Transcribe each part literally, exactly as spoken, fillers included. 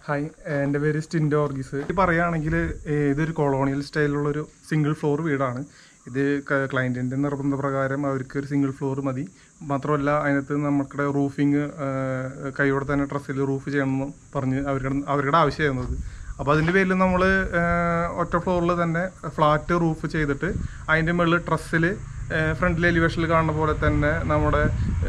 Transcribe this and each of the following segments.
Hi, എൻ്റെ പേര് സ്റ്റിൻഡോ ഓർഗീസ്. ഇത് പറയുകയാണെങ്കിൽ ഇതൊരു കൊളോണിയൽ സ്റ്റൈലുള്ളൊരു സിംഗിൾ ഫ്ലോർ വീടാണ്. ഇത് ക്ലയൻറ്റിൻ്റെ നിർബന്ധപ്രകാരം അവർക്ക് ഒരു സിംഗിൾ ഫ്ലോർ മതി. മാത്രമല്ല അതിനകത്ത് നമ്മുടെ റൂഫിങ് കൈയോടെ തന്നെ ട്രസ്സിൽ റൂഫ് ചെയ്യണമെന്ന് പറഞ്ഞ് അവരുടെ അവരുടെ ആവശ്യമായിരുന്നത്. അപ്പോൾ അതിൻ്റെ പേരിൽ നമ്മൾ ഒറ്റ ഫ്ലോറിൽ തന്നെ ഫ്ലാറ്റ് റൂഫ് ചെയ്തിട്ട് അതിൻ്റെ മുകളിൽ ട്രസ്സിൽ ഫ്രണ്ടിൽ എലിവേഷനിൽ കാണുന്ന പോലെ തന്നെ നമ്മുടെ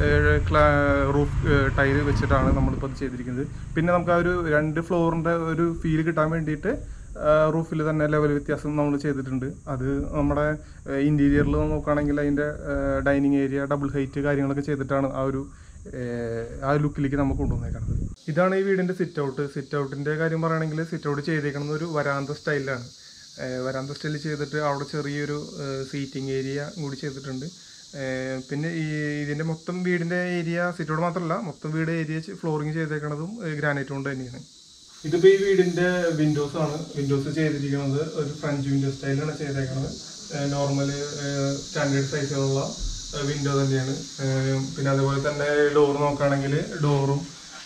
റൂഫ് ടൈല് വെച്ചിട്ടാണ് നമ്മളിപ്പോൾ ചെയ്തിരിക്കുന്നത്. പിന്നെ നമുക്ക് ആ ഒരു രണ്ട് ഫ്ലോറിൻ്റെ ഒരു ഫീൽ കിട്ടാൻ വേണ്ടിയിട്ട് റൂഫിൽ തന്നെ ലെവൽ വ്യത്യാസം നമ്മൾ ചെയ്തിട്ടുണ്ട്. അത് നമ്മുടെ ഇൻറ്റീരിയറിൽ നോക്കുകയാണെങ്കിൽ അതിൻ്റെ ഡൈനിങ് ഏരിയ ഡബിൾ ഹൈറ്റ് കാര്യങ്ങളൊക്കെ ചെയ്തിട്ടാണ് ആ ഒരു ആ ലുക്കിലേക്ക് നമുക്ക് കൊണ്ടുവന്നേക്കുന്നത്. ഇതാണ് ഈ വീടിൻ്റെ സിറ്റ് ഔട്ട്. സിറ്റ് ഔട്ടിൻ്റെ കാര്യം പറയുകയാണെങ്കിൽ സിറ്റ് ഔട്ട് ചെയ്തേക്കുന്നത് ഒരു വരാന്ത സ്റ്റൈലിലാണ്. വരാന്ത സ്റ്റൈൽ ചെയ്തിട്ട് അവിടെ ചെറിയൊരു സീറ്റിംഗ് ഏരിയ കൂടി ചെയ്തിട്ടുണ്ട്. പിന്നെ ഈ ഇതിൻ്റെ മൊത്തം വീടിൻ്റെ ഏരിയ സിറ്റ് ഔട്ട് മാത്രമല്ല, മൊത്തം വീട് ഏരിയ ഫ്ലോറിങ് ചെയ്തേക്കുന്നതും ഗ്രാനൈറ്റ് കൊണ്ട് തന്നെയാണ്. ഇതിപ്പോൾ ഈ വീടിൻ്റെ വിൻഡോസ് ആണ്. വിൻഡോസ് ചെയ്തിരിക്കുന്നത് ഒരു ഫ്രഞ്ച് വിൻഡോ സ്റ്റൈലാണ് ചെയ്തേക്കുന്നത്. നോർമൽ സ്റ്റാൻഡേർഡ് സൈസിലുള്ള വിൻഡോ തന്നെയാണ്. പിന്നെ അതുപോലെ തന്നെ ഡോർ നോക്കുകയാണെങ്കിൽ ഡോറും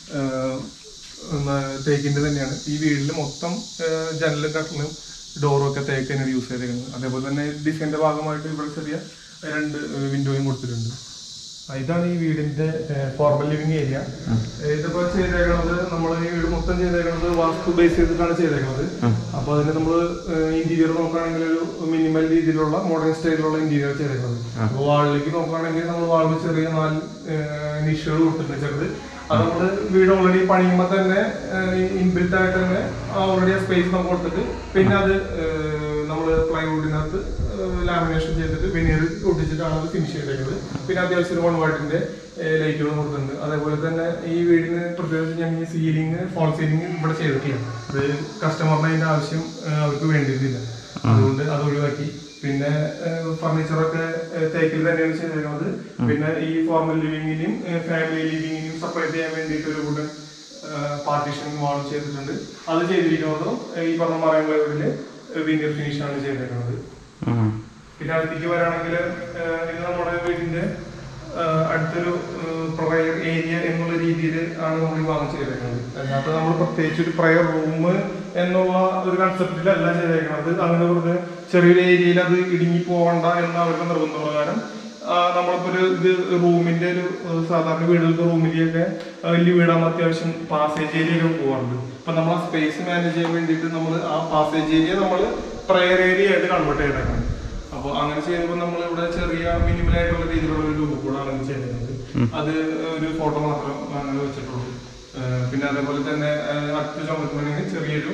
തേക്കിൻ്റെ തന്നെയാണ്. ഈ വീട്ടിൽ മൊത്തം ജനലും കട്ടലും ഡോറും ഒക്കെ തേക്ക് തന്നെയാണ് യൂസ് ചെയ്തേക്കുന്നത്. അതേപോലെ തന്നെ ഡിസൈൻ്റെ ഭാഗമായിട്ട് ഇവിടെ ചെറിയ രണ്ട് വിൻഡോയും കൊടുത്തിട്ടുണ്ട്. ഇതാണ് ഈ വീടിൻ്റെ ഫോർമൽ ലിവിങ് ഏരിയ. ഇതിപ്പോൾ ചെയ്തേക്കുന്നത് നമ്മൾ ഈ വീട് മൊത്തം ചെയ്തേക്കുന്നത് വാസ്തു ബേസ് ചെയ്തിട്ടാണ് ചെയ്തേക്കുന്നത്. അപ്പോൾ അതിന് നമ്മൾ ഇന്റീരിയർ നോക്കുകയാണെങ്കിൽ ഒരു മിനിമൽ രീതിയിലുള്ള മോഡേൺ സ്റ്റൈലിലുള്ള ഇന്റീരിയർ ചെയ്തേക്കുന്നത്. അപ്പോൾ വാളിലേക്ക് നോക്കുകയാണെങ്കിൽ നമ്മൾ വാളിൽ ചെറിയ നാല് നിഷുകൾ കൊടുത്തിട്ടുണ്ട് ചെറുത്. അത് നമ്മൾ വീട് ഓൾറെഡി പണിയുമ്പോൾ തന്നെ ഇൻബിൽറ്റ് ആയിട്ട് തന്നെ ഓൾറെഡി ആ സ്പേസ് നമുക്ക് കൊടുത്തിട്ട് പിന്നെ അത് നമ്മൾ പ്ലൈവുഡിനകത്ത് ലാമിനേഷൻ ചെയ്തിട്ട് വെനീർ ഒട്ടിച്ചിട്ടാണ് അത് ഫിനിഷ് ചെയ്തേക്കുന്നത്. പിന്നെ അത്യാവശ്യം വൺ വാട്ടിന്റെ ലൈറ്റുകൾ കൊടുത്തിട്ടുണ്ട്. അതേപോലെ തന്നെ ഈ വീടിന് പ്രത്യേകിച്ച് ഞാൻ ഈ സീലിംഗ് ഫോൾ സീലിംഗ് ഇവിടെ ചെയ്തിട്ടില്ല. അത് കസ്റ്റമറിന് അതിന്റെ ആവശ്യം അവർക്ക് വേണ്ടിയിട്ടില്ല, അതുകൊണ്ട് അത് ഒഴിവാക്കി. പിന്നെ ഫർണിച്ചറൊക്കെ തേക്കിൽ തന്നെയാണ് ചെയ്തേക്കുന്നത്. പിന്നെ ഈ ഫോർമൽ ലിവിങ്ങിനും ഫാമിലി ലിവിങ്ങിനും സെപ്പറേറ്റ് ചെയ്യാൻ വേണ്ടിയിട്ട് ഒരു കൂടെ പാർട്ടീഷൻ വാൾ ചെയ്തിട്ടുണ്ട്. അത് ചെയ്തിരിക്കുന്നതും ഈ പറഞ്ഞ മറൈൻ പ്ലൈവുഡില് വിനീർ ഫിനിഷ് ആണ് ചെയ്തേക്കുന്നത്. പിന്നെ അടുത്തേക്ക് വരാണെങ്കിൽ ഇത് നമ്മുടെ വീടിന്റെ അടുത്തൊരു പ്രയർ ഏരിയ എന്നുള്ള രീതിയിൽ ആണ് നമ്മൾ വാങ്ങി ചെയ്തേക്കുന്നത്. അതിനകത്ത് നമ്മൾ പ്രത്യേകിച്ച് ഒരു പ്രയർ റൂം എന്നുള്ള ഒരു കൺസെപ്റ്റിലല്ല ചെയ്തേക്കുന്നത്. അങ്ങനെ വെറുതെ ചെറിയൊരു ഏരിയയിൽ അത് ഇടുങ്ങി പോകണ്ട എന്ന അവരുടെ നിർബന്ധപ്രകാരം നമ്മളിപ്പോൾ ഒരു ഇത് റൂമിന്റെ ഒരു സാധാരണ വീടുകൾക്ക് റൂമിലേക്ക് വലിയ വീടാകുമ്പോൾ അത്യാവശ്യം പാസേജ് ഏരിയ ഒക്കെ പോകാറുണ്ട്. അപ്പൊ നമ്മൾ ആ സ്പേസ് മാനേജ് ചെയ്യാൻ വേണ്ടിയിട്ട് നമ്മൾ ആ പാസേജ് ഏരിയ നമ്മൾ പ്രയർ ഏരിയ ആയിട്ട് കൺവേർട്ട് ചെയ്തേക്കണം. അപ്പോൾ അങ്ങനെ ചെയ്യുമ്പോൾ നമ്മൾ ഇവിടെ ചെറിയ മിനിമൽ ആയിട്ടുള്ള രീതിയിലുള്ള ഒരു രൂപക്കൂടാണ് ചെയ്യുന്നത്. അത് ഒരു ഫോട്ടോ മാത്രം അങ്ങനെ വെച്ചിട്ടുള്ളൂ. പിന്നെ അതേപോലെ തന്നെ അടുത്ത ചുമത്തുണ്ടെങ്കിൽ ചെറിയൊരു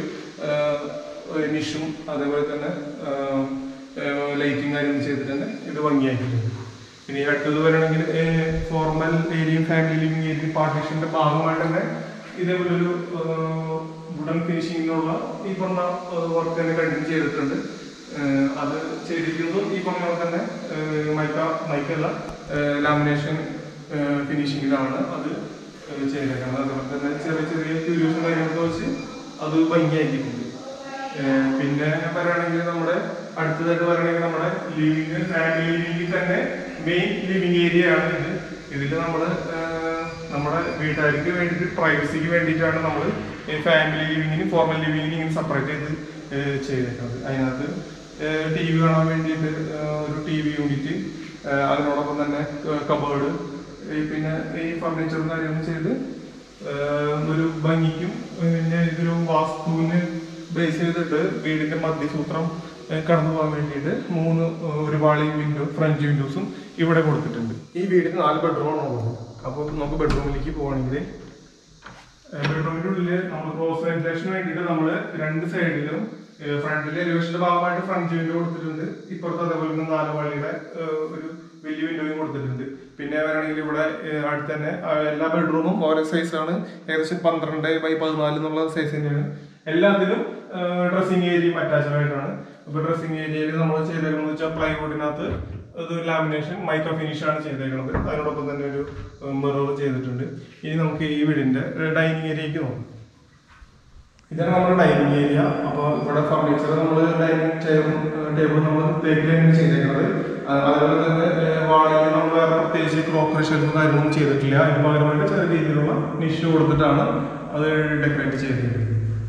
നിഷും അതേപോലെ തന്നെ ലൈറ്റിംഗ് കാര്യങ്ങൾ ചെയ്തിട്ട് തന്നെ ഇത് ഭംഗിയാക്കിയിട്ടുണ്ട്. പിന്നെ ഈ അടുത്തത് വരണമെങ്കിൽ ഫോർമൽ ഏരിയയും ഫാമിലി ലിവിംഗ് ഏരിയയും പാർട്ടീഷന്റെ ഭാഗമായിട്ട് തന്നെ ഇതേപോലെ ഒരു വുഡൻ ഫിനിഷിങ്ങിനുള്ള ഈ പറഞ്ഞ വർക്ക് തന്നെ കണ്ടിന്യൂ ചെയ്തിട്ടുണ്ട്. അത് ചെയ്തിരിക്കുന്നതും ഈ പറഞ്ഞ പോലെ തന്നെ മൈക്ക മൈക്കല്ല ലാമിനേഷൻ ഫിനിഷിങ്ങിലാണ് അത് ചെയ്തേക്കുന്നത്. അതുപോലെ തന്നെ ചെറിയ ചെറിയ ക്യൂരിയോസും കാര്യങ്ങളൊക്കെ വെച്ച് അത് ഭംഗിയാക്കിയിട്ടുണ്ട്. പിന്നെ പറയുകയാണെങ്കിൽ നമ്മുടെ അടുത്തതായിട്ട് പറയുകയാണെങ്കിൽ നമ്മുടെ ലിവിങ് ഫാമിലി ലിവിംഗിൽ തന്നെ മെയിൻ ലിവിങ് ഏരിയ ആണ് ഇത്. ഇതിൽ നമ്മൾ നമ്മുടെ വീട്ടുകാർക്ക് വേണ്ടിയിട്ട് പ്രൈവസിക്ക് വേണ്ടിയിട്ടാണ് നമ്മൾ ഫാമിലി ലിവിങ്ങിനും ഫോർമൽ ലിവിങ്ങിനും ഇങ്ങനെ സെപ്പറേറ്റ് ചെയ്ത് ചെയ്തേക്കുന്നത്. അതിനകത്ത് ടി വി കാണാൻ വേണ്ടിയിട്ട് ഒരു ടി വി യൂണിറ്റ്, അതിനോടൊപ്പം തന്നെ കബേർഡ്, പിന്നെ ഈ ഫർണിച്ചറും കാര്യങ്ങളും ചെയ്ത് ഒരു ഭംഗിക്കും പിന്നെ ഇതൊരു വാസ്തുവിന് ബേസ് ചെയ്തിട്ട് വീടിന്റെ മധ്യസൂത്രം കടന്നു പോകാൻ വേണ്ടിയിട്ട് മൂന്ന് ഒരു പാളി വിൻഡോ ഫ്രഞ്ച് വിൻഡോസും ഇവിടെ കൊടുത്തിട്ടുണ്ട്. ഈ വീടിന് നാല് ബെഡ്റൂമാണ് ഉള്ളത്. അപ്പോൾ നമുക്ക് ബെഡ്റൂമിലേക്ക് പോകണമെങ്കിൽ ബെഡ്റൂമിന്റെ ഉള്ളിൽ നമ്മൾ ക്രോസ് വെന്റിലേഷന് വേണ്ടിയിട്ട് നമ്മൾ രണ്ട് സൈഡിലും ഫ്രണ്ടിലെ എലിവേഷന്റെ ഭാഗമായിട്ട് ഫ്രഞ്ച് വിൻഡോ കൊടുത്തിട്ടുണ്ട്. ഇപ്പുറത്ത് അതേപോലെ തന്നെ നാല് പാളിയുടെ ഒരു വലിയ വിൻഡോയും കൊടുത്തിട്ടുണ്ട്. പിന്നെ വരണമെങ്കിൽ ഇവിടെ അടുത്ത് തന്നെ എല്ലാ ബെഡ്റൂമും ഓരോ സൈസാണ്. ഏകദേശം പന്ത്രണ്ട് ബൈ പതിനാല് എന്നുള്ള സൈസ് തന്നെയാണ്. എല്ലാത്തിലും ഡ്രസ്സിംഗ് ഏരിയയും അറ്റാച്ച്ഡ് ആയിട്ടാണ്. ഇപ്പൊ ഡ്രസ്സിംഗ് ഏരിയയിൽ നമ്മൾ ചെയ്തേക്കുന്നത് വെച്ചാൽ പ്ലൈവുഡിനകത്ത് അത് ലാമിനേഷൻ മൈക്ക ഫിനിഷ് ആണ് ചെയ്തേക്കുന്നത്. അതിനോടൊപ്പം തന്നെ ഒരു മിറർ ചെയ്തിട്ടുണ്ട്. ഇനി നമുക്ക് ഈ വീടിന്റെ ഡൈനിങ് ഏരിയക്ക് നോക്കാം. ഇതാണ് നമ്മുടെ ഡൈനിങ് ഏരിയ. അപ്പോൾ ഇവിടെ ഫർണിച്ചർ നമ്മൾ ഡൈനിങ് ചെയറും ടേബിളും നമ്മൾ തേക്കിലാണ് ചെയ്തേക്കുന്നത്. അതുപോലെ തന്നെ വാളിൽ നമ്മൾ വേറെ പ്രത്യേകിച്ച് ക്രോക്കറി ഷെൽഫും കാര്യങ്ങളൊന്നും ചെയ്തിട്ടില്ല. അതിന് പകരമായിട്ട് ചെറിയ രീതിയിലുള്ള നിഷ് കൊടുത്തിട്ടാണ് അത് ഡെക്കറേറ്റ് ചെയ്തിരിക്കുന്നത്.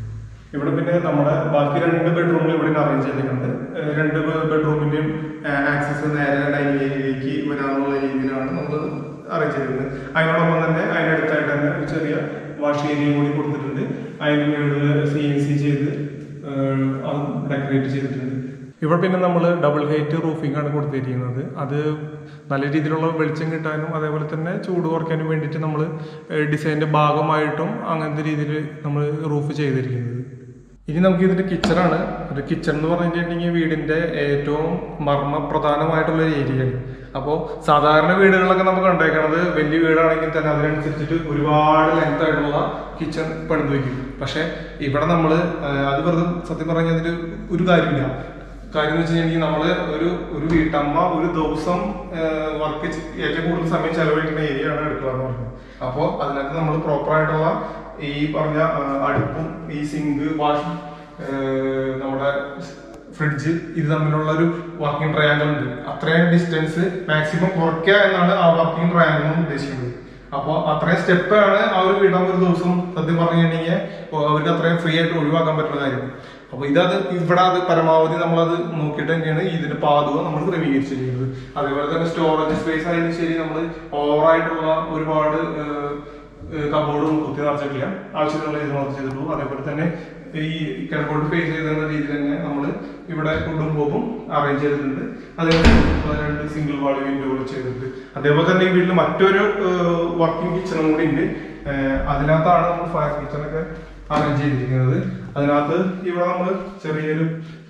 ഇവിടെ പിന്നെ നമ്മുടെ ബാക്കി രണ്ട് ബെഡ്റൂമിൽ ഇവിടെ അറേഞ്ച് ചെയ്തിട്ടുണ്ട്. രണ്ട് ബെഡ്റൂമിന്റെയും ആക്സസ് നേരെ ഡൈനിങ് ഏരിയയിലേക്ക് വരാനുള്ള രീതിയിലാണ് നമ്മൾ അറേഞ്ച് ചെയ്തിട്ടുണ്ട്. അതിനോടൊപ്പം തന്നെ അതിനടുത്തായിട്ട് തന്നെ ഒരു ചെറിയ വാഷ് ഏരിയയും കൂടി കൊടുത്തിട്ടുണ്ട്. അതിന് മുകളിൽ സി എൻ സി ചെയ്ത് അത് ഡെക്കറേറ്റ് ചെയ്തിട്ടുണ്ട്. ഇവിടെ പിന്നെ നമ്മൾ ഡബിൾ ഹൈറ്റ് റൂഫിംഗ് ആണ് കൊടുത്തിരിക്കുന്നത്. അത് നല്ല രീതിയിലുള്ള വെളിച്ചം കിട്ടാനും അതേപോലെ തന്നെ ചൂട് കുറയ്ക്കാനും വേണ്ടിയിട്ട് നമ്മൾ ഡിസൈനിന്റെ ഭാഗമായിട്ടും അങ്ങനത്തെ രീതിയിൽ നമ്മൾ റൂഫ് ചെയ്തിരിക്കുന്നത്. ഇനി നമുക്ക് ഇതിന്റെ കിച്ചണാണ്. ഒരു കിച്ചൺ എന്ന് പറഞ്ഞിട്ടുണ്ടെങ്കിൽ വീടിന്റെ ഏറ്റവും മർമ്മപ്രധാനമായിട്ടുള്ള ഒരു ഏരിയയാണ്. അപ്പോൾ സാധാരണ വീടുകളിലൊക്കെ നമുക്ക് ഉണ്ടാക്കുന്നത് വലിയ വീടാണെങ്കിൽ തന്നെ അതിനനുസരിച്ചിട്ട് ഒരുപാട് ലെങ്ത് ആയിട്ടുള്ള കിച്ചൺ പണിത് വയ്ക്കും. പക്ഷെ ഇവിടെ നമ്മൾ അത് വെറുതെ സത്യം പറഞ്ഞാൽ അതിൽ ഒരു കാര്യമില്ല. കാര്യം എന്ന് വെച്ച് കഴിഞ്ഞാൽ നമ്മള് ഒരു ഒരു വീട്ടമ്മ ഒരു ദിവസം വർക്ക് ഏറ്റവും കൂടുതൽ സമയം ചെലവഴിക്കുന്ന ഏരിയ ആണ് അടുക്കള എന്ന് പറഞ്ഞത്. അപ്പോൾ അതിനകത്ത് നമ്മൾ പ്രോപ്പർ ആയിട്ടുള്ള ഈ പറഞ്ഞ അടുപ്പും ഈ സിങ്ക് വാഷ് നമ്മുടെ ഫ്രിഡ്ജ് ഇത് തമ്മിലുള്ള ഒരു വർക്കിംഗ് ട്രയാങ്കിൾ ഉണ്ട്. അത്രയും ഡിസ്റ്റൻസ് മാക്സിമം കുറയ്ക്കുക എന്നാണ് ആ വർക്കിംഗ് ട്രയാങ്കിൾ ഉദ്ദേശിക്കുന്നത്. അപ്പോൾ അത്രയും സ്റ്റെപ്പാണ് ആ ഒരു വീടം ഒരു ദിവസം സത്യം പറഞ്ഞു കഴിഞ്ഞാൽ അവർക്ക് അത്രയും ഫ്രീ ആയിട്ട് ഒഴിവാക്കാൻ പറ്റുന്ന കാര്യം. അപ്പൊ ഇതത് ഇവിടെ അത് പരമാവധി നമ്മളത് നോക്കിയിട്ട് തന്നെയാണ് ഇതിന്റെ പാതുക നമ്മൾ ക്രമീകരിച്ചിരിക്കുന്നത്. അതേപോലെ തന്നെ സ്റ്റോറേജ് സ്പേസ് ആയാലും ശരി, നമ്മൾ ഓവറായിട്ടുള്ള ഒരുപാട് കബോർഡും കുത്തി നിറച്ചിട്ടില്ല, ആവശ്യത്തിനുള്ള ഇത് മാത്രം ചെയ്തിട്ടുള്ളൂ. അതേപോലെ തന്നെ ഈ കിഴക്കോട്ട് ഫേസ് ചെയ്തെന്ന രീതിയിൽ തന്നെ നമ്മൾ ഇവിടെ കുണ്ടും കോപ്പും അറേഞ്ച് ചെയ്തിട്ടുണ്ട്. അതേപോലെ രണ്ട് സിംഗിൾ വാൾ വിൻഡോകൾ ചെയ്തിട്ടുണ്ട്. അതേപോലെ തന്നെ ഈ വീട്ടിൽ മറ്റൊരു വർക്കിംഗ് കിച്ചണും കൂടി ഉണ്ട്. അതിനകത്താണ് നമ്മൾ ഫയർ കിച്ചണൊക്കെ അറേഞ്ച് ചെയ്തിരിക്കുന്നത്. അതിനകത്ത് ഇവിടെ നമ്മൾ ചെറിയൊരു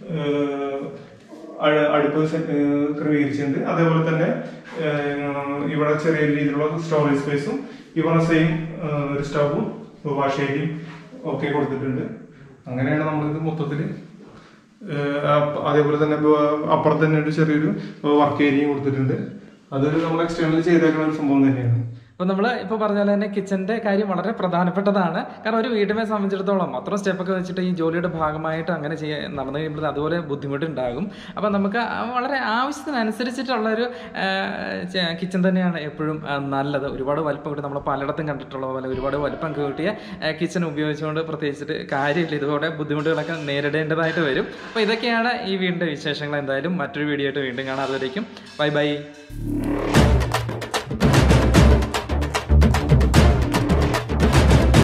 അടുപ്പ് ക്രമീകരിച്ചിട്ടുണ്ട്. അതേപോലെ തന്നെ ഇവിടെ ചെറിയ രീതിയിലുള്ള സ്റ്റോറേജ് സ്പേസും ഇവിടെ സെയിം ഒരു സ്റ്റവും വാഷ് ഏരിയയും ഒക്കെ കൊടുത്തിട്ടുണ്ട്. അങ്ങനെയാണ് നമ്മളിത് മൊത്തത്തിൽ. അതേപോലെ തന്നെ അപ്പുറത്ത് തന്നെ ഒരു ചെറിയൊരു വർക്ക് ഏരിയയും കൊടുത്തിട്ടുണ്ട്. അതൊരു നമ്മൾ എക്സ്റ്റേണൽ ചെയ്തേക്കുന്ന ഒരു സംഭവം തന്നെയാണ്. അപ്പോൾ നമ്മൾ ഇപ്പോൾ പറഞ്ഞ പോലെ തന്നെ കിച്ചൻ്റെ കാര്യം വളരെ പ്രധാനപ്പെട്ടതാണ്. കാരണം ഒരു വീടിനെ സംബന്ധിച്ചിടത്തോളം അത്ര സ്റ്റെപ്പൊക്കെ വെച്ചിട്ട് ഈ ജോലിയുടെ ഭാഗമായിട്ട് അങ്ങനെ ചെയ്യാൻ നടന്നു കഴിയുമ്പോൾ അതുപോലെ ബുദ്ധിമുട്ടുണ്ടാകും. അപ്പോൾ നമുക്ക് വളരെ ആവശ്യത്തിനനുസരിച്ചിട്ടുള്ളൊരു കിച്ചൺ തന്നെയാണ് എപ്പോഴും നല്ലത്. ഒരുപാട് വലിപ്പം കൂട്ടി നമ്മൾ പലയിടത്തും കണ്ടിട്ടുള്ള പോലെ ഒരുപാട് വലിപ്പം കൂട്ടിയ കിച്ചൺ ഉപയോഗിച്ചുകൊണ്ട് പ്രത്യേകിച്ചിട്ട് കാര്യമില്ല. ഇതുപോലെ ബുദ്ധിമുട്ടുകളൊക്കെ നേരിടേണ്ടതായിട്ട് വരും. അപ്പോൾ ഇതൊക്കെയാണ് ഈ വീടിൻ്റെ വിശേഷങ്ങൾ. എന്തായാലും മറ്റൊരു വീഡിയോ ആയിട്ട് വീണ്ടും കാണാം. അതുവരേക്കും ബൈ ബൈ.